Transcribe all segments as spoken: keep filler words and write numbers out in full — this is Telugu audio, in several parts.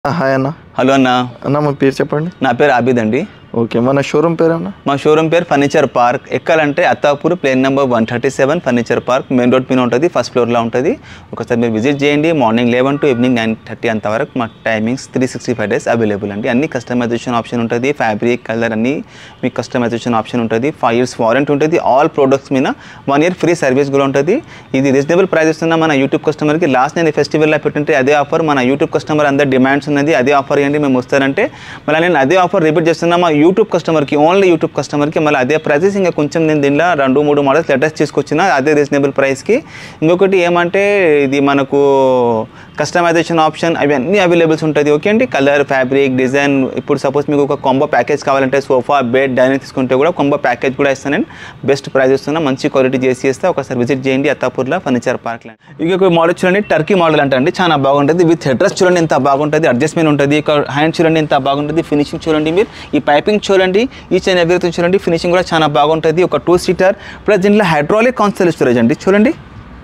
హాయ్ అన్న. హలో అన్న. అన్న మా పేరు చెప్పండి. నా పేరు ఆబిద్ అండి. ఓకే, మన షోరూమ్ పేరు అన్న? మా షోరూమ్ పేరు ఫర్నిచర్ పార్క్. ఎక్కాలంటే Attapur plane number one thirty seven furniture park main road పైన ఉంటుంది, ఫస్ట్ ఫ్లోర్లో ఉంటుంది. ఒకసారి మీరు విజిట్ చేయండి. Morning eleven to evening nine thirty అంతవరకు మా timings three sixty five days available అండి. అన్ని కస్టమైజేషన్ ఆప్షన్ ఉంటుంది, ఫ్యాబ్రిక్ కలర్ అన్ని మీకు కస్టమైజేషన్ ఆప్షన్ ఉంటుంది. ఫైవ్ ఇయర్స్ వారంటీ ఉంటుంది. ఆల్ ప్రోడక్ట్స్ మీద వన్ ఇయర్ ఫ్రీ సర్వీస్ కూడా ఉంటుంది. ఇది రీజనబుల్ ప్రైస్ ఇస్తున్న మన యూట్యూబ్ కస్టమర్కి. లాస్ట్ నేను ఫెస్టివల్లో పెట్టుంటే అదే ఆఫర్ మన యూట్యూబ్ కస్టమర్ అందరు డిమాండ్స్ ఉన్నది. అదే ఆఫర్ ఏంటి మేము వస్తారంటే మళ్ళీ నేను అదే ఆఫర్ రిపీట్ చేస్తున్నా మా యూట్యూబ్ కస్టమర్కి, ఓన్లీ యూట్యూబ్ కస్టమర్కి. మళ్ళీ అదే ప్రైజెస్ ఇంకా కొంచెం నేను దీనిలో రెండు మూడు మోడల్స్ లేటెస్ట్ తీసుకొచ్చిన అదే రీజనబుల్ ప్రైస్కి. ఇంకొకటి ఏమంటే ఇది మనకు కస్టమైజేషన్ ఆప్షన్ అవి అన్నీ అవైలబుల్స్ ఉంటుంది. ఓకే అండి, కలర్, ఫ్యాబ్రిక్, డిజైన్. ఇప్పుడు సపోజ్ మీకు ఒక కాంబో ప్యాకేజ్ కావాలంటే సోఫా, బెడ్, డైనింగ్ తీసుకుంటే కూడా కాంబో ప్యాకేజ్ కూడా ఇస్తాను నేను. బెస్ట్ ప్రైస్ ఇస్తున్నా, మంచి క్వాలిటీ చేసి ఇస్తా. ఒకసారి విజిట్ చేయండి అత్తాపూర్లో ఫర్నిచర్ పార్క్లో. ఇంకొక మోడల్ చూడండి, టర్కీ మోడల్ అంటే అండి చాలా బాగుంటుంది. విత్ హెడ్రెస్ చూడండి ఎంత బాగుంటుంది, అడ్జస్ట్మెంట్ ఉంటుంది. ఇక హ్యాండ్ చూడండి ఎంత బాగుంటుంది, ఫినిషింగ్ చూడండి మీరు. ఈ పైపింగ్ చూడండి, ఈచ్ అండ్ ఎవ్రీథింగ్ చూడండి. ఫినిషింగ్ కూడా చాలా బాగుంటుంది. ఒక టూ సీటర్ ప్లస్ దీంట్లో హైడ్రాలిక్ కాన్సెల్ స్టోరేజ్ అండి. చూడండి,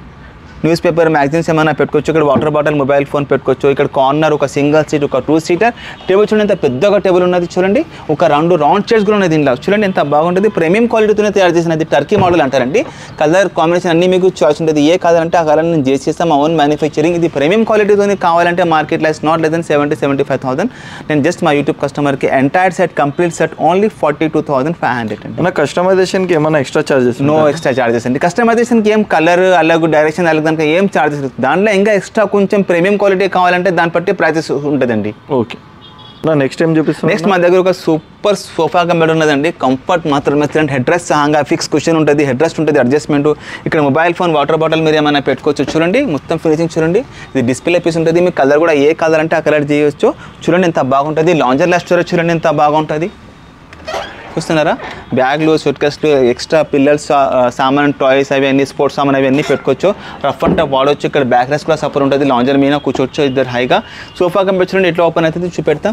న్యూస్ పేపర్, మ్యాగజైన్స్ ఏమైనా పెట్టుకోవచ్చు. ఇక్కడ వాటర్ బాటిల్, మొబైల్ ఫోన్ పెట్టుకోవచ్చు. ఇక్కడ కార్నర్ ఒక సింగిల్ సీట్, ఒక టూ సీటర్ టేబుల్ చూడండి ఎంత పెద్దగా టేబుల్ ఉన్నది. చూడండి, ఒక రెండు రౌండ్ చైర్స్ కూడా ఉన్నాయి దీనిలో. చూడండి ఎంత బాగుంటుంది. ప్రీమియం క్వాలిటీతోనే తయారు చేసినది. టర్కీ మోడల్ అంటారండి. కలర్ కాంబినేషన్ అన్ని మీకు చాయిస్ ఉంటుంది. ఏ కలర్ అంటే ఆ కలర్ నేను చేసి ఇస్తాను, మా ఓన్ మ్యానుఫ్యాక్చరింగ్. ఇది ప్రీమియం క్వాలిటీతో కావాలంటే మార్కెట్లో is not less than seventy seventy five thousand. నేను జస్ట్ మా యూట్యూబ్ కస్టమర్కి entire set, complete set only forty two thousand five hundred అండి. మన కస్టమైజేషన్కి ఏమైనా extra charges? No extra charges అండి. కస్టమైజేషన్కి ఏం కలర్ అలాగే డైరెక్షన్ అలాగే దానికి ఏం చార్జెస్. దాంట్లో ఇంకా ఎక్స్ట్రా కొంచెం ప్రీమియం క్వాలిటీ కావాలంటే దాన్ని బట్టి ప్రైసెస్ ఉంటుందండి. ఓకే, నా నెక్స్ట్ టైం చూపిస్తాను. నెక్స్ట్ మా దగ్గర ఒక సూపర్ సోఫా కంబెడ్ ఉన్నదండి. కంఫర్ట్ మాత్రం ఎక్సలెంట్. హెడ్ రెస్ట్ సహంగా ఫిక్స్ కుషన్ ఉంటుంది, హెడ్ రెస్ట్ ఉంటుంది, అడ్జస్ట్మెంట్. ఇక్కడ మొబైల్ ఫోన్, వాటర్ బాటిల్ మీరు ఏమైనా పెట్టుకోవచ్చు. చూడండి మొత్తం ఫినిషింగ్ చూడండి. ఇది డిస్ప్లే పీస్ ఉంటుంది. మీ కలర్ కూడా ఏ కలర్ అంటే ఆ కలర్ చేయవచ్చు. చూడండి ఎంత బాగుంటుంది. లాంజర్ లెస్ స్టోరేజ్ చూడండి ఎంత బాగుంటుంది. చూస్తున్నారా, బ్యాగ్లు, సూట్ కేసులు, ఎక్స్ట్రా పిల్లర్స్, సామాన్, టాయ్స్ అవి అన్ని, స్పోర్ట్స్ సామాన్ అవి అన్నీ పెట్టుకోవచ్చు. రఫ్ అండ్ టఫ్ వాడవచ్చు. ఇక్కడ బ్యాక్ రెస్ట్ కూడా సపోర్ట్ ఉంటుంది. లాంజర్ మీద కూర్చోవచ్చు ఇద్దరు హైగా. సోఫా కంపెనీ చూడండి ఎట్లా ఓపెన్ అవుతుంది చూపెడతా.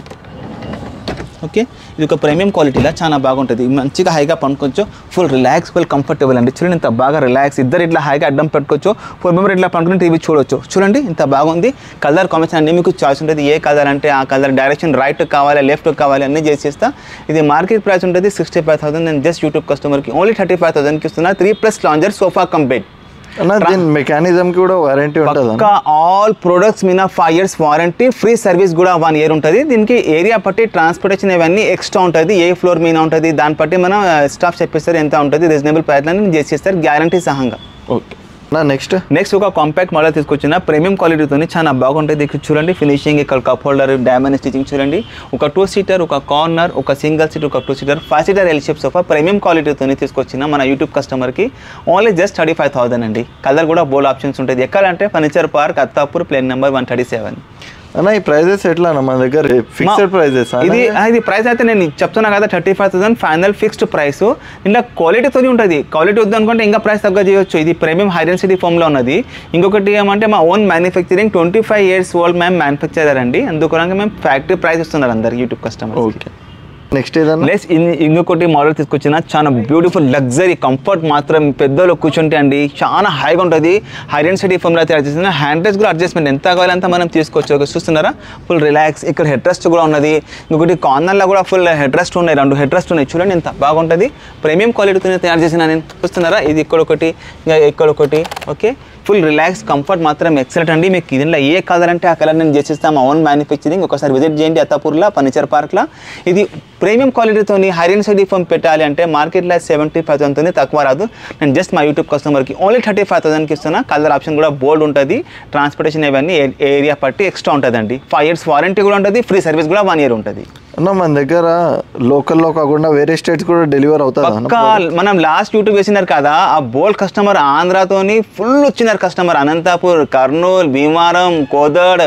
ఓకే, ఇది ఒక ప్రీమియం క్వాలిటీలా చాలా బాగుంటుంది. మంచిగా హైగా పండుకోవచ్చు. ఫుల్ రిలాక్స్, ఫుల్ కంఫర్టబుల్ అండి. చూడండి ఇంత బాగా రిలాక్స్. ఇద్దరు ఇట్లా హైగా అడ్డం పెట్టుకోవచ్చు. ఫోర్ మెంబర్ ఇట్లా పండుకుని టీవీ చూడవచ్చు. చూడండి ఇంత బాగుంది. కలర్ కాంబినేషన్ అన్ని మీకు చాయిస్ ఉంటుంది. ఏ కలర్ అంటే ఆ కలర్, డైరెక్షన్ రైట్ కావాలి, లెఫ్ట్ కావాలి అన్నీ చేసేస్తా. ఇది మార్కెట్ ప్రైస్ ఉంటుంది సిక్స్టీ ఫైవ్ థౌసండ్. నేను జస్ట్ యూట్యూబ్ కస్టమర్కి ఓన్లీ థర్టీ ఫైవ్ థౌసండ్కి ఇస్తున్నా. Three plus lounger sofa cum bed. దీని మెకానిజం కూడా వారంటీ ఉంటుంది. ఆల్ ప్రొడక్ట్స్ మీద five years warranty, free service కూడా వన్ ఇయర్ ఉంటుంది. దీనికి ఏరియా పట్టి ట్రాన్స్పోర్టేషన్ ఇవన్నీ ఎక్స్ట్రా ఉంటుంది. ఏ ఫ్లోర్ మీద ఉంటుంది దాన్ని బట్టి మనం స్టాఫ్ చెప్పిస్తారు ఎంత ఉంటుంది. రీజనబుల్ ప్రైస్లో చేసేస్తారు గ్యారంటీ సహంగా. ఓకే, నా నెక్స్ట్ నెక్స్ట్ ఒక కాంపాక్ట్ మోడల్ తీసుకొచ్చిన ప్రీమియం క్వాలిటీతో చాలా బాగుంటుంది. ఇక్కడ చూడండి ఫినిషింగ్, ఇక్కడ కప్ హోల్డర్, డైమండ్ స్టిచింగ్ చూడండి. ఒక టూ సీటర్, ఒక కార్నర్, ఒక సింగిల్ సీట్, ఒక two seater, five seater L shape sofa premium క్వాలిటీతో తీసుకొచ్చిన మన యూట్యూబ్ కస్టమర్కి only just thirty five thousand అండి. కలర్ కూడా బోల్డ్ ఆప్షన్స్ ఉంటుంది. ఎక్కడంటే furniture park Attapur plane number one thirty seven. అన్న ఈ ప్రైజెస్ ఎట్లా అన్న? మన దగ్గర ఫిక్స్డ్ ప్రైజెస్ ఇది ఇది ప్రైస్ అయితే నేను చెప్తున్నా కదా, thirty five thousand final fixed price. ఇలా క్వాలిటీతో ఉంటుంది. క్వాలిటీ వద్దు అనుకుంటే ఇంకా ప్రైస్ తగ్గ చేయొచ్చు. ఇది ప్రీమియం హై డెన్సిటీ ఫామ్లో ఉన్నది. ఇంకొకటి ఏమంటే మా own manufacturing, twenty five years old మేము మ్యానుఫ్యాక్చరర్ అండి. అందుకని మేము ఫ్యాక్టరీ ప్రైస్ ఇస్తున్నారు అందరికి యూట్యూబ్ కస్టమర్. ఓకే, నెక్స్ట్ ఏదన్నా లెస్ ఇంకొకటి మోడల్ తీసుకొచ్చిన చాలా బ్యూటిఫుల్ లగ్జరీ కంఫర్ట్ మాత్రం పెద్దలు కూర్చుంటే అండి చాలా హైగా ఉంటుంది. హై డెన్సిటీ ఫోమ్లో తయారు చేసిన హ్యాండ్ రెస్ట్ కూడా అడ్జస్ట్మెంట్ ఎంత కావాలంతా మనం తీసుకోవచ్చు. చూస్తున్నారా, ఫుల్ రిలాక్స్. ఇక్కడ హెడ్ రెస్ట్ కూడా ఉన్నది. ఇంకొకటి కార్నర్లో కూడా ఫుల్ హెడ్ రెస్ట్ ఉన్నాయి, రెండు హెడ్ రెస్ట్ ఉన్నాయి. చూడండి ఎంత బాగుంటుంది. ప్రీమియం క్వాలిటీతో తయారు చేసిన నేను. చూస్తున్నారా, ఇది ఇక్కడ ఒకటి, ఇంకా ఇక్కడ ఒకటి. ఓకే, ఫుల్ రిలాక్స్ కంఫర్ట్ మాత్రం ఎక్సలెంట్ అండి. మీకు దీనిలో ఏ కలర్ అంటే ఆ కలర్ నేను చేసిస్తాను, మా ఓన్ మ్యానుఫ్యాక్చరింగ్. ఒకసారి విజిట్ చేయండి అత్తాపూర్లో ఫర్నిచర్ పార్క్లో. ఇది ప్రీమియం క్వాలిటీతో హై డెన్సిటీ ఫోమ్ పెట్టాలి అంటే మార్కెట్లో సెవెంటీ ఫైవ్ థౌసండ్ తక్కువ రాదు. నేను జస్ట్ మా యూట్యూబ్ కస్టమర్కి ఓన్లీ థర్టీ ఫైవ్ థౌసండ్కి ఇస్తున్నా. కలర్ ఆప్షన్ కూడా బోల్డ్ ఉంటుంది. ట్రాన్స్పోర్టేషన్ ఇవన్నీ ఏరియా పట్టి ఎక్స్ట్రా ఉంటుందండి. ఫైవ్ ఇయర్స్ వారంటీ కూడా ఉంటుంది. ఫ్రీ సర్వీస్ కూడా వన్ ఇయర్ ఉంటుంది. అన్న మన దగ్గర లోకల్లో కాకుండా వేరే స్టేట్స్ కూడా డెలివర్ అవుతుంది. మనం లాస్ట్ యూట్యూబ్ వేసినారు కదా, ఆ బోల్డ్ కస్టమర్ ఆంధ్రాతోని ఫుల్ వచ్చినారు కస్టమర్. అనంతపూర్, కర్నూలు, భీమవరం, కోదడ్,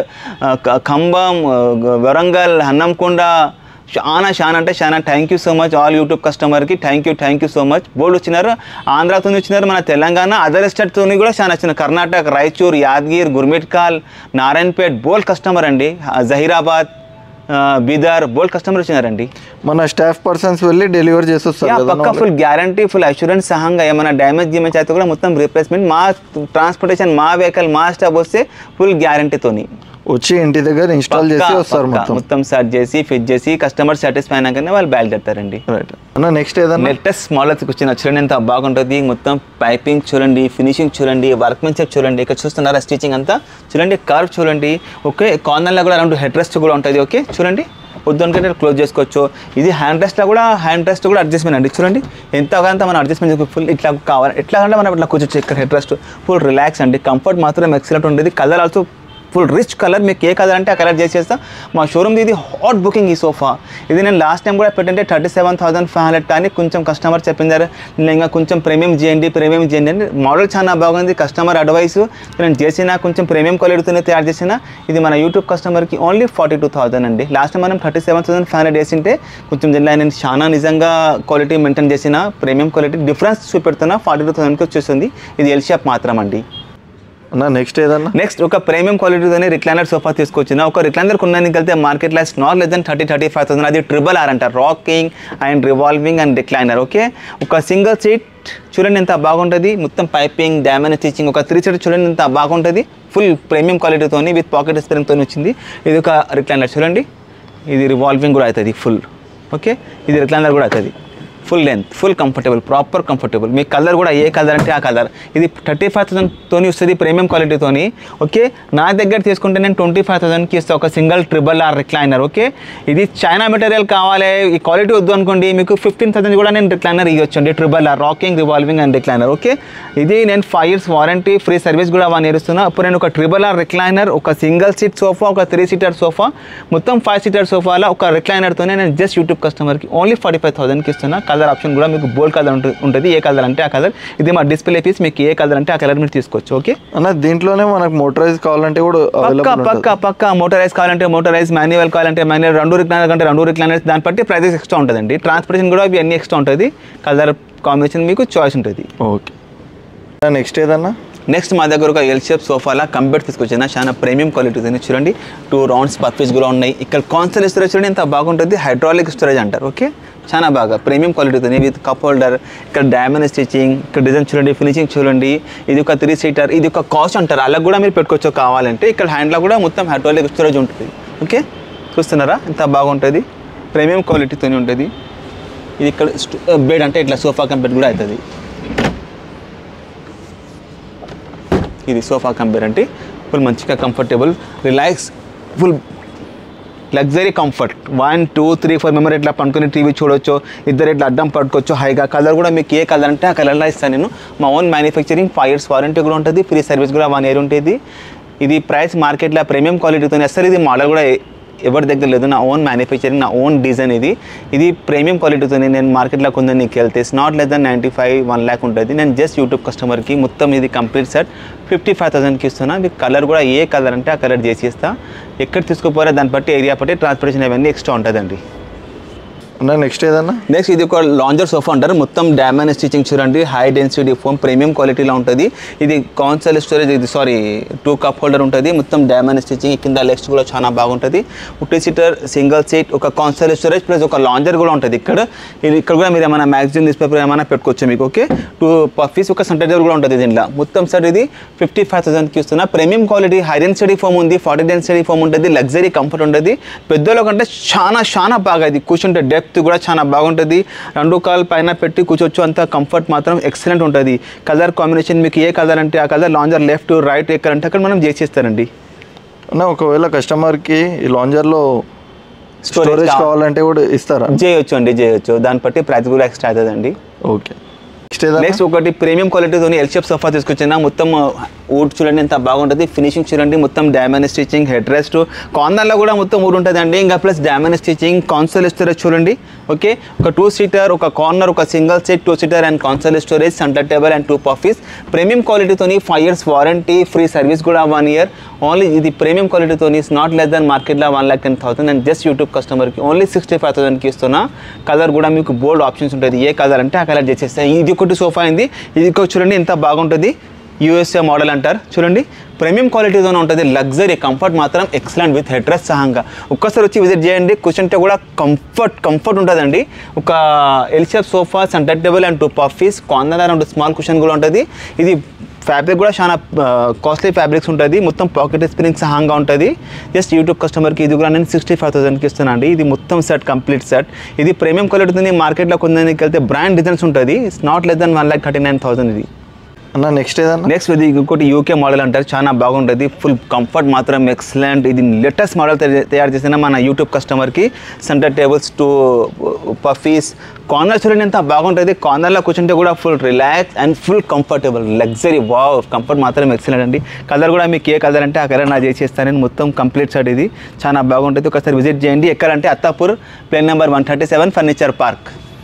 ఖమ్మం, వరంగల్, హన్నంకొండ, చాలా చాలా అంటే చాలా thank you so much all YouTube కస్టమర్కి. Thank you thank you so much. బోల్డ్ వచ్చినారు. ఆంధ్రాతో వచ్చినారు, మన తెలంగాణ, అదర్ స్టేట్తో కూడా చాలా వచ్చినారు. కర్ణాటక, రాయచూర్, యాదగిరి, గుర్మిట్కాల్, నారాయణపేట్ బోల్డ్ కస్టమర్ అండి. జహీరాబాద్, బీదర్ బోల్డ్ కస్టమర్ వచ్చినారండి. మన స్టాఫ్ పర్సన్స్ వెళ్ళి డెలివరీ చేస్తారు. పక్క ఫుల్ గ్యారంటీ, ఫుల్ అష్యూరెన్స్ సహంగా. ఏమైనా డ్యామేజ్ గిమేజ్ అయితే కూడా మొత్తం రీప్లేస్మెంట్. మా ట్రాన్స్పోర్టేషన్, మా వెహికల్, మా స్టాఫ్ వస్తే ఫుల్ గ్యారంటీతోని. వచ్చి ఇంటి దగ్గర ఇన్స్టాల్ చేసి వస్తారు మొత్తం మొత్తం సెట్ చేసి ఫిట్ చేసి కస్టమర్ సాటిస్ఫై అయినాకనే వాళ్ళు బయలుదేరుతారండి. రైట్ అన్న నెక్స్ట్ ఏదన్నా లేటెస్ట్ మోడల్స్ వచ్చిన చూడండి ఎంత బాగుంటుంది. మొత్తం పైపింగ్ చూడండి, ఫినిషింగ్ చూడండి, వర్క్మెన్షిప్ చూడండి. ఇక్కడ చూస్తున్నారా స్టిచింగ్ అంతా చూడండి, కర్వ్ చూడండి. ఓకే కార్నర్లో కూడా రెండు హెడ్ రెస్ట్ కూడా ఉంటుంది. ఓకే చూడండి వద్దు అనుకుంటే క్లోజ్ చేసుకోవచ్చు. ఇది హ్యాండ్ రెస్ట్లో కూడా హ్యాండ్ రెస్ట్ కూడా అడ్జస్ట్మెంట్ అండి. చూడండి ఎంత అంత మనం అడ్జస్ట్మెంట్ చేసుకో ఫుల్ ఇట్లా కావాలి ఎట్లా అంటే మనం ఇట్లా కూర్చోచ్చు. ఇక్కడ హెడ్ రెస్ట్ ఫుల్ రిలాక్స్ అండి. కంఫర్ట్ మాత్రం ఎక్సలెంట్ ఉంటుంది. Colour also full rich colour. మీకు ఏ కలర్ అంటే ఆ కలర్ చేసేస్తా. మా షోరూమ్ది ఇది హాట్ బుకింగ్ ఈ సోఫా. ఇది నేను లాస్ట్ టైం కూడా పెట్టంటే thirty seven thousand five hundred కానీ కొంచెం కస్టమర్ చెప్పిందారు నేను ఇంకా కొంచెం ప్రీమియం చేయండి ప్రీమియం చేయండి అని. మోడల్ చాలా బాగుంది. కస్టమర్ అడ్వైస్ నేను చేసిన కొంచెం ప్రీమియం క్వాలిటీతోనే తయారు చేసిన. ఇది మన యూట్యూబ్ కస్టమర్కి ఓన్లీ ఫార్టీ టూ థౌసండ్ అండి. లాస్ట్ టైం మనం thirty seven thousand five hundred వేసింటే కొంచెం జిల్లా నేను చాలా నిజంగా క్వాలిటీ మెయింటైన్ చేసిన ప్రీమియం క్వాలిటీ డిఫరెన్స్ చూపెడుతున్నా. ఫార్టీ టూ థౌసండ్కి వచ్చేస్తుంది. ఇది ఎల్ షేప్ మాత్రం అండి. అన్న నెక్స్ట్ ఏదన్నా నెక్స్ట్ ఒక ప్రీమియం క్వాలిటీతోనే రిక్లైనర్ సోఫా తీసుకొచ్చిన. ఒక రిక్లైనర్ కొనడానికి వెళ్తే మార్కెట్లో not less than thirty thirty five thousand. అది ట్రిబుల్ ఆర్ అంటారు, rocking and revolving and recliner. Okay ఒక సింగిల్ సీట్ చూడండి ఎంత బాగుంటుంది. మొత్తం పైపింగ్ డామేజ్ స్టిచింగ్. ఒక త్రీ సీట్ చూడండి ఎంత బాగుంటుంది. ఫుల్ ప్రీమియం క్వాలిటీతోని విత్ పాకెట్ స్ప్రింగ్తో వచ్చింది. ఇది ఒక రిక్లైనర్ చూడండి. ఇది రివాల్వింగ్ కూడా అవుతుంది ఫుల్. ఓకే ఇది రిక్లైనర్ కూడా అవుతుంది. Full length full comfortable proper comfortable. మీ కలర్ కూడా ఏ కలర్ అంటే ఆ కలర్. ఇది థర్టీ ఫైవ్ థౌసండ్తో వస్తుంది ప్రీమియం క్వాలిటీతోని. ఓకే నా దగ్గర తీసుకుంటే నేను ట్వంటీ ఫైవ్ థౌసండ్కి ఇస్తాను ఒక single triple R recliner. Okay ఇది చైనా మెటీరియల్ కావాలి ఈ క్వాలిటీ వద్దు అనుకోండి మీకు ఫిఫ్టీన్ థౌసండ్ కూడా నేను రిక్లైనర్ ఇవ్వచ్చు అండి. Triple R rocking revolving and recliner. Okay ఇది నేను five years warranty free service కూడా వన్ ఇయర్ ఇస్తున్నా. ఇప్పుడు నేను ఒక ట్రిబుల్ ఆర్ రిక్లైనర్, ఒక సింగిల్ సీట్ సోఫా, ఒక త్రీ సీటర్ సోఫా, మొత్తం ఫైవ్ సీటర్ సోఫాలో ఒక రిక్లైనర్తోనే నేను జస్ట్ యూట్యూబ్ కస్టమర్కి ఓన్లీ ఫార్టీ ఫైవ్ థౌసండ్కి ఇస్తున్నా. కలర్ ఆప్షన్ కూడా మీకు బోల్డ్ కలర్ ఉంటుంది. ఏ కలర్ అంటే ఆ కలర్. ఇది మా డిస్ప్లే పీస్. మీకు ఏ కలర్ అంటే ఆ కలర్ మీరు తీసుకోవచ్చు. ఓకే అన్న దీంట్లోనే మనకు మోటరైజ్ కావాలంటే కూడా పక్క పక్క పక్క మోటరైజ్ కావాలంటే మోటరైజ్, మాన్యువల్ కావాలంటే మాన్యువల్, రెండు రిక్లైనర్ కంటే రెండు రిక్లైనర్స్. దాన్ని బట్టి ప్రైజెస్ ఎక్స్ట్రా ఉంటుందండి. ట్రాన్స్పోర్టేషన్ కూడా ఇవి అన్ని ఎక్స్ట్రా ఉంటుంది. కలర్ కాంబినేషన్ మీకు చాయిస్ ఉంటుంది. ఓకే నెక్స్ట్ ఏదన్నా నెక్స్ట్ మా దగ్గర ఒక ఎల్ షేప్ సోఫాలా కంప్యూటర్ తీసుకొచ్చిన చాలా ప్రీమియం క్వాలిటీస్ అని చూడండి. టూ రౌండ్స్ పర్ఫీస్ కూడా ఉన్నాయి. ఇక్కడ కాన్సల్ స్టోరేజ్ చూడండి ఎంత బాగుంటుంది. హైడ్రాలిక్ స్టోరేజ్ అంటారు. ఓకే చాలా బాగా ప్రీమియం క్వాలిటీతో విత్ కప్ హోల్డర్. ఇక్కడ డైమండ్ స్టిచింగ్, ఇక్కడ డిజైన్ చూడండి, ఫినిషింగ్ చూడండి. ఇది ఒక త్రీ సీటర్, ఇది ఒక కాస్ట్ అంటారు. అలా కూడా మీరు పెట్టుకోవచ్చు కావాలంటే. ఇక్కడ హ్యాండ్లో కూడా మొత్తం హైడ్రాలిక్ స్టోరేజ్ ఉంటుంది. ఓకే చూస్తున్నారా ఎంత బాగుంటుంది. ప్రీమియం క్వాలిటీతోనే ఉంటుంది. ఇది ఇక్కడ బెడ్ అంటే ఇట్లా సోఫా కంపేర్ కూడా అవుతుంది. ఇది సోఫా కంపేర్ అంటే ఫుల్ మంచిగా comfortable relax full luxury comfort. One two three four member ఇట్లా పండుకొని టీవీ చూడొచ్చు. ఇద్దరు ఇట్లా అడ్డం పట్టుకోవచ్చు హైగా. కలర్ కూడా మీకు ఏ కలర్ అంటే ఆ కలర్లో ఇస్తాను నేను. మా own manufacturing five years warranty కూడా ఉంటుంది. ఫ్రీ సర్వీస్ కూడా వన్ ఇయర్ ఉంటుంది. ఇది ప్రైస్ మార్కెట్లో ప్రీమియం క్వాలిటీతో అసలు ఇది మోడల్ కూడా ఎవరి దగ్గర లేదు. నా ఓన్ మ్యానుఫ్యాక్చరింగ్, నా ఓన్ డిజైన్. ఇది ఇది ప్రీమియం క్వాలిటీతో నేను మార్కెట్లో కొందని నీకు వెళ్తే not less than ninety five one lakh ఉంటుంది. నేను జస్ట్ యూట్యూబ్ కస్టమర్కి మొత్తం ఇది కంప్లీట్ సెట్ ఫిఫ్టీ ఫైవ్ థౌసండ్కి ఇస్తున్నా. మీకు కలర్ కూడా ఏ కలర్ అంటే ఆ కలర్ చేసి ఇస్తా. ఎక్కడ తీసుకుపోరా దాన్ని బట్టి ఏరియా బట్టి ట్రాన్స్పోర్టేషన్ అవన్నీ ఎక్స్ట్రా ఉంటుందండి. నెక్స్ట్ ఏదన్నా నెక్స్ట్ ఇది ఒక లాంజర్ సోఫా అంటారు. మొత్తం డైమండ్ స్టిచింగ్ చూడండి. హై డెన్సిటీ ఫోమ్ ప్రీమియం క్వాలిటీలో ఉంటుంది. ఇది కాన్సల్ స్టోరేజ్, ఇది సారీ టూ కప్ హోల్డర్ ఉంటుంది. మొత్తం డైమండ్ స్టిచింగ్. కింద లెగ్స్ కూడా చాలా బాగుంటుంది. టూ సీటర్ సింగిల్ సీట్, ఒక కాన్సల్ స్టోరేజ్ ప్లస్ ఒక లాంజర్ కూడా ఉంటుంది. ఇక్కడ ఇది ఇక్కడ కూడా మీరు ఏమైనా మ్యాగజైన్ న్యూస్ పేపర్ ఏమైనా పెట్టుకోవచ్చు మీకు. ఓకే టూ పఫీస్, ఒక సెంటర్ కూడా ఉంటుంది దీంట్లో. మొత్తం సార్ ఇది ఫిఫ్టీ ఫైవ్ థౌసండ్కి ఇస్తున్నా. Premium quality, high density foam ఉంది, ఫార్టీ డెన్సిటీ ఫోమ్ ఉంటుంది, లగ్జరీ కంఫర్ట్ ఉంటుంది. పెద్దోళ్ళ కంటే చాలా చాలా బాగా ఇది కూర్చుంటే డెప్త్ కూడా చాలా బాగుంటుంది. రెండు కాల్ పైన పెట్టి కూర్చోవచ్చు. అంత కంఫర్ట్ మాత్రం ఎక్సలెంట్ ఉంటుంది. కలర్ కాంబినేషన్ మీకు ఏ కలర్ అంటే ఆ కలర్. లాంజర్ లెఫ్ట్ రైట్ ఎక్కడ అంటే అక్కడ మనం చేసేస్తారండి. ఒకవేళ కస్టమర్కి ఈ లాంజర్లో స్టోరేజ్ కావాలంటే కూడా ఇస్తారా? చేయొచ్చు అండి, చేయొచ్చు. దాన్ని బట్టి ప్రైస్ కూడా ఎక్స్ట్రా అవుతుందండి. ఓకే నెక్స్ట్ ఒకటి ప్రీమియం క్వాలిటీతో ఎల్ షేప్ సోఫా తీసుకొచ్చిన. మొత్తం వుడ్ చూడండి ఎంత బాగుంటుంది. ఫినిషింగ్ చూడండి. మొత్తం డైమండ్ స్టిచింగ్, హెడ్ రెస్ట్, కార్నర్లో కూడా మొత్తం వుడ్ ఉంటుంది అండి. ఇంకా plus diamond stitching, console storage చూడండి. ఓకే ఒక టూ సీటర్, ఒక కార్నర్, ఒక single seat, two seater and console storage, centre table and two puffies. Premium క్వాలిటీతోని five years warranty, free service కూడా వన్ ఇయర్. ఓన్లీ ఇది ప్రీమియం క్వాలిటీతోని నాట్ లెస్ దెన్ మార్కెట్లో one lakh ten thousand and just YouTube కస్టమర్కి ఓన్లీ సిక్స్టీ ఫైవ్ థౌసండ్కి ఇస్తున్నా. కలర్ కూడా మీకు బోల్డ్ ఆప్షన్స్ ఉంటుంది. ఏ కలర్ అంటే ఆ కలర్ చేసేస్తాయి. ఇది ఒకటి సోఫా అయింది. ఇది చూడండి ఎంత బాగుంటుంది. యూఎస్ఏ మోడల్ అంటారు చూడండి. ప్రీమియం క్వాలిటీతోనే ఉంటుంది. లగ్జరీ కంఫర్ట్ మాత్రం ఎక్సలెంట్ విత్ హెడ్ రెస్ట్ సహంగా. ఒక్కసారి వచ్చి విజిట్ చేయండి. కూర్చుంటే కూడా కంఫర్ట్ కంఫర్ట్ ఉంటుందండి. ఒక L shape sofa, centre table and two puffies, corner and small cushion కూడా ఉంటుంది. ఇది ఫ్యాబ్రిక్ కూడా చాలా కాస్ట్లీ ఫ్యాబ్రిక్స్ ఉంటుంది, మొత్తం పాకెట్ స్ప్రింగ్స్ హాంగా ఉంటుంది. జస్ట్ యూట్యూబ్ కస్టమర్కి ఇది కూడా నేను సిక్స్టీ ఫైవ్ థౌసండ్కి ఇస్తున్నాను అండి. ఇది మొత్తం సెట్ కంప్లీట్ సెట్. ఇది ప్రీమియం క్వాలిటీ ఉంది, మార్కెట్లో కొందానికి వెళ్తే బ్రాండ్ డిజైన్స్ ఉంటుంది. It's not less than one lakh thirty nine thousand ఇది. అన్న నెక్స్ట్ ఏదన్నా? నెక్స్ట్ ఇది ఇంకోటి యూకే మోడల్ అంటారు, చాలా బాగుంటుంది. ఫుల్ కంఫర్ట్ మాత్రం ఎక్సలెంట్. ఇది లేటెస్ట్ మోడల్ తయారు చేసిన మన యూట్యూబ్ కస్టమర్కి. Centre tables two puffies, corner చూడండి ఎంత బాగుంటుంది. కార్నర్లో కూర్చుంటే కూడా full relax and full comfortable luxury. Wow, comfort మాత్రం ఎక్సలెంట్ అండి. కలర్ కూడా మీకు ఏ కలర్ అంటే ఆ కలర్ నా చేసేస్తానని మొత్తం కంప్లీట్ సెట్. ఇది చాలా బాగుంటుంది, ఒకసారి విజిట్ చేయండి. ఎక్కడంటే Attapur, plane number one thirty seven furniture park.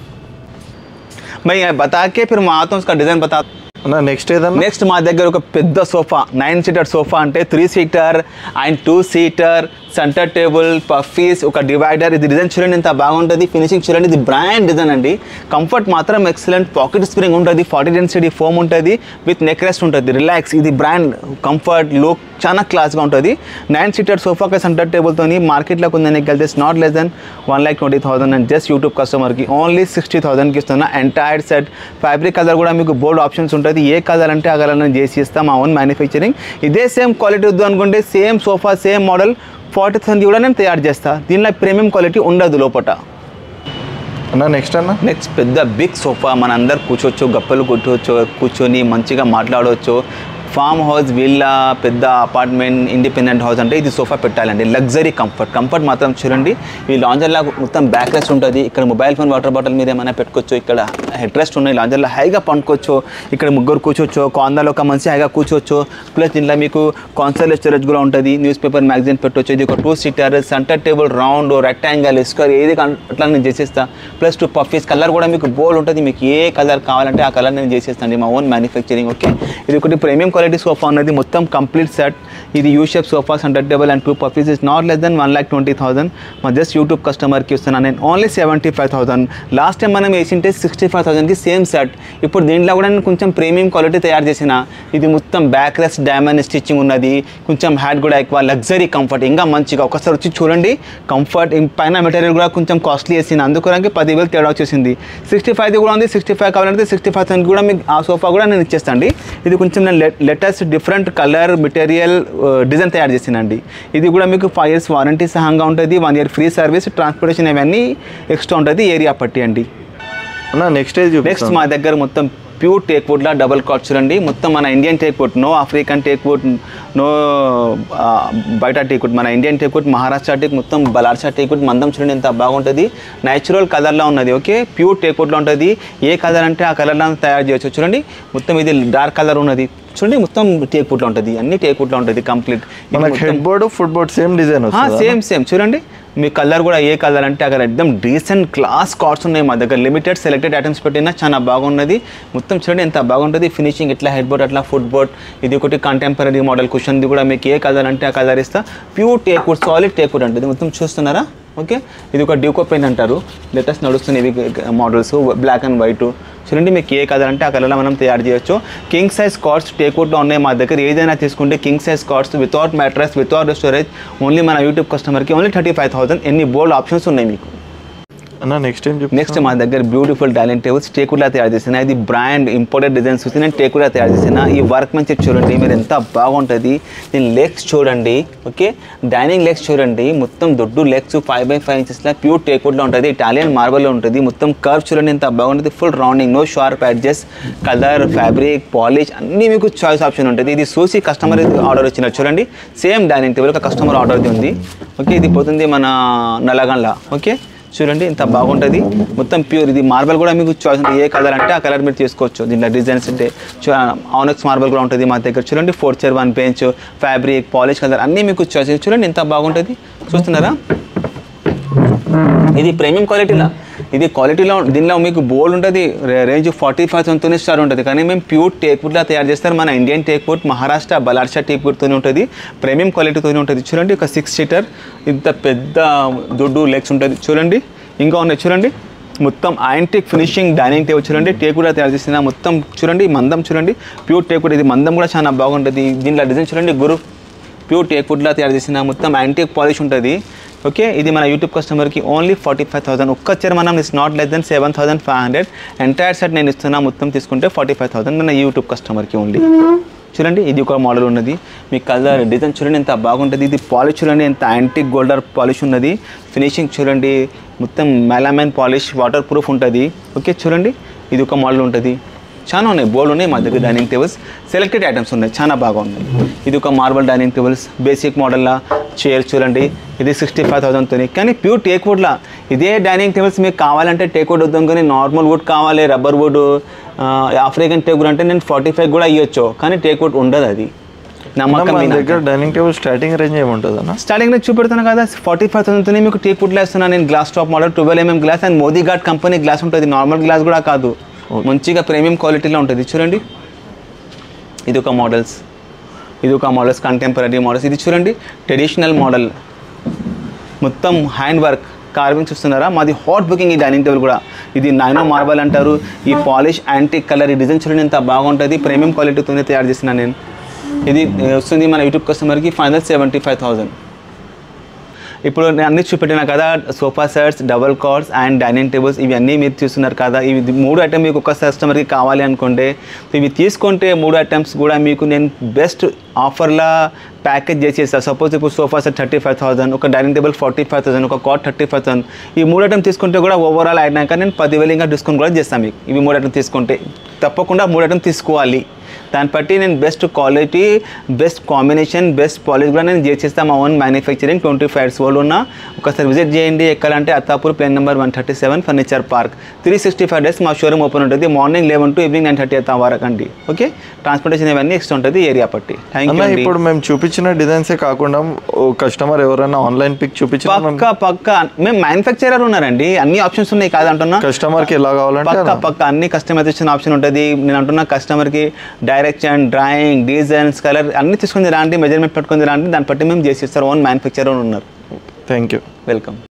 मैं बता के फिर मैं आता हूँ उसका डिज़ाइन बता. అన్న నెక్స్ట్ ఏదన్నా? నెక్స్ట్ మా దగ్గర ఒక పెద్ద సోఫా, నైన్ సీటర్ సోఫా అంటే three seater and two seater, centre table, puffies, ఒక డివైడర్. ఇది డిజైన్ చూడండి ఎంత బాగుంటుంది, ఫినిషింగ్ చూడండి. ఇది బ్రాండ్ డిజైన్ అండి. కంఫర్ట్ మాత్రం ఎక్సలెంట్, పాకెట్ స్ప్రింగ్ ఉంటుంది, ఫార్టీ డెన్సిటీ ఫోమ్ ఉంటుంది, విత్ నెక్ రెస్ట్ ఉంటుంది, రిలాక్స్. ఇది బ్రాండ్ కంఫర్ట్ లుక్ చాలా క్లాస్గా ఉంటుంది. నైన్ సీటర్ సోఫాకి సెంటర్ టేబుల్తో మార్కెట్లో కొందానికి వెళ్తే not less than one lakh twenty thousand and just YouTube కస్టమర్కి ఓన్లీ సిక్స్టీ థౌసండ్కి ఇస్తున్నా. ఎంటైర్ సెట్ ఫ్యాబ్రిక్ కలర్ కూడా మీకు బోల్డ్ ఆప్షన్స్ ఉంటుంది. ఏ కలర్ అంటే ఆ కలర్ నేను చేసి ఇస్తాం, మా ఓన్ మ్యానుఫ్యాక్చరింగ్. ఇదే సేమ్ క్వాలిటీ వద్దు అనుకుంటే same sofa same model forty thousand కూడా నేను తయారు చేస్తాను. దీనిలో ప్రీమియం క్వాలిటీ ఉండదు లోపల. అన్న నెక్స్ట్ అన్న? నెక్స్ట్ పెద్ద బిగ్ సోఫా, మన అందరు కూర్చోవచ్చు, గప్పలు కొట్టవచ్చు, కూర్చొని మంచిగా మాట్లాడవచ్చు. ఫామ్ హౌస్, విల్లా, పెద్ద అపార్ట్మెంట్, ఇండిపెండెంట్ హౌస్ అంటే ఇది సోఫా పెట్టాలండి. లగ్జరీ కంఫర్ట్ కంఫర్ట్ మాత్రం చూడండి. ఈ లాంజర్లా మొత్తం బ్యాక్ రెస్ట్ ఉంటుంది. ఇక్కడ మొబైల్ ఫోన్, వాటర్ బాటిల్ మీద ఏమైనా పెట్టుకోవచ్చు. ఇక్కడ హెడ్ రెస్ట్ ఉన్నాయి, లాంజర్లో హైగా పండుకోవచ్చు. ఇక్కడ ముగ్గురు కూర్చోవచ్చు, కార్నర్లో ఒక మంచి హైగా కూర్చోవచ్చు. ప్లస్ దీంట్లో మీకు కాన్సల్ స్టోరేజ్ కూడా ఉంటుంది, న్యూస్ పేపర్, మ్యాగజైన్ పెట్టవచ్చు. ఇది ఒక two seater, centre table, round, rectangle, square ఏది అట్లా నేను చేసేస్తా. ప్లస్ టూ పఫీస్, కలర్ కూడా మీకు బోల్డ్ ఉంటుంది. మీకు ఏ కలర్ కావాలంటే ఆ కలర్ నేను చేసేస్తాను, మా ఓన్ మ్యానుఫ్యాక్చరింగ్. ఓకే, ఇది ఒకటి ప్రీమియం క్వాలిటీ సోఫా ఉన్నది, మొత్తం కంప్లీట్ సెట్. ఇది U shape sofa, centre table and two puffies. Is not less than one lakh twenty thousand. మా జస్ట్ యూట్యూబ్ కస్టమర్కి ఇస్తున్నాను నేను only seventy five thousand. Last time మనం వేసింటే సిక్స్టీ ఫైవ్ థౌసండ్కి సేమ్ సెట్. ఇప్పుడు దీంట్లో కూడా నేను కొంచెం ప్రీమియం క్వాలిటీ తయారు చేసిన. ఇది మొత్తం బ్యాక్ రెస్ట్ డైమండ్ స్టిచ్చింగ్ ఉన్నది, కొంచెం హ్యాడ్ కూడా ఎక్కువ, లగ్జరీ కంఫర్ట్ ఇంకా మంచిగా. ఒకసారి వచ్చి చూడండి కంఫర్ట్. పైన మెటీరియల్ కూడా కొంచెం కాస్ట్లీ వేసిన, అందుకోరానికి పదివేలు తేడా వచ్చేసింది. సిక్స్టీ ఫైవ్ది కూడా ఉంది, సిక్స్టీ ఫైవ్ కావాలంటే సిక్స్టీ ఫైవ్ థౌసండ్ కూడా మీకు ఆ సోఫా కూడా నేను ఇచ్చేస్తాను. ఇది కొంచెం నేను latest different colour material design తయారు చేసినండి. ఇది కూడా మీకు ఫైవ్ ఇయర్స్ వారంటీ సహంగా ఉంటుంది, one year free service, transportation ఇవన్నీ ఎక్స్ట్రా ఉంటుంది, ఏరియా పట్టి అండి. అన్న నెక్స్ట్ నెక్స్ట్ మా దగ్గర మొత్తం ప్యూర్ టేక్ వుడ్లా డబల్ కాట్ చూడండి. మొత్తం మన Indian teak wood, no African teak wood, no బయట టేక్ వుడ్, మన Indian teak wood, Maharashtra teak, మొత్తం బలార్షా టేక్ వుడ్. మందం చూడండి ఎంత బాగుంటుంది, న్యాచురల్ కలర్లో ఉన్నది. ఓకే, ప్యూర్ టేక్ వుడ్లో ఉంటుంది. ఏ కలర్ అంటే ఆ కలర్లో తయారు చేయవచ్చు. చూడండి మొత్తం ఇది డార్క్ కలర్ ఉన్నది, చూడండి మొత్తం టేక్ వుడ్లో ఉంటుంది, అన్ని టేక్ వుడ్లో ఉంటుంది complete. Head board, foot board same design, same same చూడండి. మీ కలర్ కూడా ఏ కలర్ అంటే అక్కడ ఎక్దమ్ డీసెంట్ క్లాస్ కార్డ్స్ ఉన్నాయి మా దగ్గర. లిమిటెడ్ సెలెక్టెడ్ ఐటమ్స్ పెట్టినా చాలా బాగున్నది. మొత్తం చూడండి ఎంత బాగుంటుంది ఫినిషింగ్, ఇట్లా హెడ్ బోర్డ్, అట్లా ఫుట్ బోర్డ్. ఇది ఒకటి కంటెంపరీ మోడల్ కుషన్ది కూడా మీకు ఏ కలర్ అంటే ఆ కలర్ ఇస్తా. Pure teak wood, solid teak wood అంటే మొత్తం చూస్తున్నారా. ఓకే, ఇది ఒక డ్యూకో పెన్ అంటారు, లేటెస్ట్ నడుస్తున్నాయి ఇవి మోడల్స్, బ్లాక్ అండ్ వైట్. చూడండి మీకు ఏ కలర్ అంటే ఆ కలర్లో మనం తయారు చేయొచ్చు. కింగ్ సైజ్ కార్డ్స్ టేక్ వుడ్లో ఉన్నాయి మా దగ్గర. ఏదైనా తీసుకుంటే king size cots without mattress, without storage, only మన యూట్యూబ్ కస్టమర్కి ఓన్లీ థర్టీ ఫైవ్ థౌసండ్. ఎన్ని బోల్డ్ ఆప్షన్స్ ఉన్నాయి మీకు. అన్న నెక్స్ట్ టైం నెక్స్ట్ మా దగ్గర బ్యూటిఫుల్ డైనింగ్ టేబుల్స్ టేక్ వుడ్లా తయారు చేసిన. ఇది బ్రాండ్ ఇంపోర్టెడ్ డిజైన్స్ చూసి నేను టేక్ వుడ్లా తయారు చేసిన. ఈ వర్క్ మంచి చూడండి మీరు ఎంత బాగుంటుంది. దీని లెగ్స్ చూడండి, ఓకే, డైనింగ్ లెగ్స్ చూడండి, మొత్తం దొడ్డు లెగ్స్ ఫైవ్ బై ఫైవ్ ఇంచెస్లో ప్యూర్ టేక్ వుడ్లో ఉంటుంది. ఇటాలియన్ మార్బల్లో ఉంటుంది. మొత్తం కర్వ్ చూడండి ఎంత బాగుంటుంది, full rounding, no sharp edges, colour, fabric, polish అన్నీ మీకు చాయిస్ ఆప్షన్ ఉంటుంది. ఇది చూసి కస్టమర్ ఆర్డర్ వచ్చిన చూడండి. సేమ్ డైనింగ్ టేబుల్ ఒక కస్టమర్ ఆర్డర్ది ఉంది. ఓకే, ఇది పోతుంది మన నల్లగండ్ల. ఓకే చూడండి ఎంత బాగుంటుంది, మొత్తం ప్యూర్. ఇది మార్బల్ కూడా మీకు చాయిస్ ఉంటుంది, ఏ కలర్ అంటే ఆ కలర్ మీరు తీసుకోవచ్చు. దీంట్లో డిజైన్స్ అంటే ఆనెక్స్ మార్బల్ కూడా ఉంటుంది మా దగ్గర. చూడండి four chair, one bench, fabric, polish, colour అన్నీ మీకు చాయిస్. చూడండి ఎంత బాగుంటుంది, చూస్తున్నారా. ఇది ప్రీమియం క్వాలిటీలా, ఇది క్వాలిటీలో దీనిలో మీకు బోల్డ్ ఉంటుంది. రేంజ్ ఫార్టీ ఫైవ్ థౌసండ్తోనే స్టార్ట్ ఉంటుంది. కానీ మేము ప్యూర్ టేక్ వుడ్లా తయారు చేస్తారు. మన Indian teak wood, Maharashtra Balharshah teak వుడ్తోనే ఉంటుంది, ప్రీమియం క్వాలిటీతోనే ఉంటుంది. చూడండి ఒక సిక్స్ సీటర్, ఇంత పెద్ద దొడ్డు లెగ్స్ ఉంటుంది. చూడండి ఇంకా ఉన్నాయి చూడండి, మొత్తం యాంటిక్ ఫినిషింగ్ డైనింగ్ టేబుల్ చూడండి, టేక్ వుడ్లా తయారు చేసిన. మొత్తం చూడండి మందం చూడండి, ప్యూర్ టేక్ వుడ్. ఇది మందం కూడా చాలా బాగుంటుంది. దీంట్లో డిజైన్ చూడండి, గురు ప్యూర్ టేక్ వుడ్లా తయారు చేసిన. మొత్తం యాంటిక్ పాలిష్ ఉంటుంది. ఓకే, ఇది మన యూట్యూబ్ కస్టమర్కి ఓన్లీ ఫార్టీ ఫైవ్ థౌసండ్ ఒక్క చీర మనం is not less than seven thousand five hundred entire set నేను ఇస్తున్నా, మొత్తం తీసుకుంటే ఫార్టీ ఫైవ్ థౌసండ్ మన యూట్యూబ్ కస్టమర్కి ఓన్లీ. చూడండి ఇది ఒక మోడల్ ఉన్నది, మీ కలర్ డిజైన్ చూడండి ఎంత బాగుంటుంది. ఇది పాలిష్ చూడండి ఎంత యాంటిక్ గోల్డర్ పాలిష్ ఉన్నది. ఫినిషింగ్ చూడండి మొత్తం మెలామైన్ పాలిష్ వాటర్ ప్రూఫ్ ఉంటుంది. ఓకే చూడండి ఇది ఒక మోడల్ ఉంటుంది. చాలా ఉన్నాయి, బోల్డ్ ఉన్నాయి మా దగ్గర డైనింగ్ టేబుల్స్, సెలెక్టెడ్ ఐటమ్స్ ఉన్నాయి, చాలా బాగా ఉన్నాయి. ఇది ఒక మార్బల్ డైనింగ్ టేబుల్స్ బేసిక్ మోడల్లా చైర్ చూడండి, ఇది సిక్స్టీ ఫైవ్ థౌసండ్తో. కానీ ప్యూర్ టేక్ వుడ్లా ఇదే డైనింగ్ టేబుల్స్ మీకు కావాలంటే టేక్ వుడ్ వద్దాం, కానీ నార్మల్ వుడ్ కావాలి, rubber wood, African teak wood అంటే నేను ఫార్టీ ఫైవ్ కూడా ఇవ్వచ్చు, కానీ టేక్ వుడ్ ఉండదు. అది నమ్మకం. మీ దగ్గర డైనింగ్ టేబుల్ స్టార్టింగ్ రేంజ్ ఏముంటుంది అన్న? స్టార్టింగ్ రేంజ్ చూపెడుతున్నాను కదా, ఫార్టీ ఫైవ్ థౌసండ్తో మీకు టేక్ వుడ్లో వేస్తున్నాను నేను. Glass top model twelve mm glass and Modiguard company glass ఉంటుంది, నార్మల్ గ్లాస్ కూడా కాదు, మంచిగా ప్రీమియం క్వాలిటీలో ఉంటుంది. చూడండి ఇది ఒక మోడల్స్, ఇది ఒక మోడల్స్ కంటెంపరీ మోడల్స్. ఇది చూడండి ట్రెడిషనల్ మోడల్, మొత్తం హ్యాండ్ వర్క్ కార్వింగ్ చూస్తున్నారా, మాది హాట్ బుకింగ్ ఈ డైనింగ్ టేబుల్ కూడా. ఇది నైనో మార్బల్ అంటారు, ఈ పాలిష్ యాంటిక్ కలర్, ఈ డిజైన్ చూడండి ఎంత బాగుంటుంది, ప్రీమియం క్వాలిటీతోనే తయారు చేసిన నేను. ఇది వస్తుంది మన యూట్యూబ్ కస్టమర్కి ఫైనల్ సెవెంటీ ఫైవ్ థౌసండ్. ఇప్పుడు నేను అన్ని చూపెట్టినా కదా, sofa sets, double cots and dining tables, ఇవి అన్నీ మీరు చూస్తున్నారు కదా. ఇవి మూడు ఐటమ్ మీకు ఒక కస్టమర్కి కావాలి అనుకుంటే ఇవి తీసుకుంటే మూడు ఐటమ్స్ కూడా మీకు నేను బెస్ట్ ఆఫర్లా ప్యాకేజ్ చేసేస్తాను. సపోజ్ ఇప్పుడు sofa set thirty five thousand, ఒక dining table forty five thousand, ఒక కాట్ థర్టీ ఫైవ్ థౌసండ్. ఈ మూడు ఐటమ్ తీసుకుంటే కూడా ఓవరాల్ అయినాక నేను పదివేలు ఇంకా డిస్కౌంట్ కూడా చేస్తాను మీకు. ఇవి మూడు ఐటమ్ తీసుకుంటే తప్పకుండా మూడు ఐటమ్ తీసుకోవాలి. దాన్ని బట్టి నేను best quality, best combination, best polish కూడా నేను చేసేస్తాను. మా own manufacturing twenty five years old ఉన్న. ఒకసారి విజిట్ చేయండి. ఎక్కడంటే Attapur plane number one thirty seven furniture park. Three sixty five days మా షోరూమ్ ఓపెన్ ఉంటుంది, morning eleven to evening nine thirty అవుతా వరకు అండి. ఓకే, ట్రాన్స్పోర్టేషన్ ఇవన్నీ ఎక్స్ట్రా ఉంటుంది ఏరియా పట్టి. Thank you. ఇప్పుడు మేము చూపించిన డిజైన్సే కాకుండా కస్టమర్ ఎవరైనా ఆన్లైన్ పిక్ చూపించిన పక్క పక్క మేము మ్యానుఫ్యాక్చరర్ ఉన్నారండి, అన్ని ఆప్షన్స్ ఉన్నాయి కాదంటున్నా. కస్టమర్కి ఎలా కావాలంటే పక్క పక్క అన్ని కస్టమైజేషన్ ఆప్షన్ ఉంటుంది. నేను అంటున్నా కస్టమర్కి డైరెక్షన్, డ్రాయింగ్, డిజైన్స్, కలర్ అన్ని తీసుకుని రాండి, మెజర్మెంట్ పెట్టుకుని రాండి, దాన్ని బట్టి మేము చేసి ఇస్తారు. ఓన్ మ్యానుఫ్యాక్చరర్ ఉన్నారు. Thank you, welcome.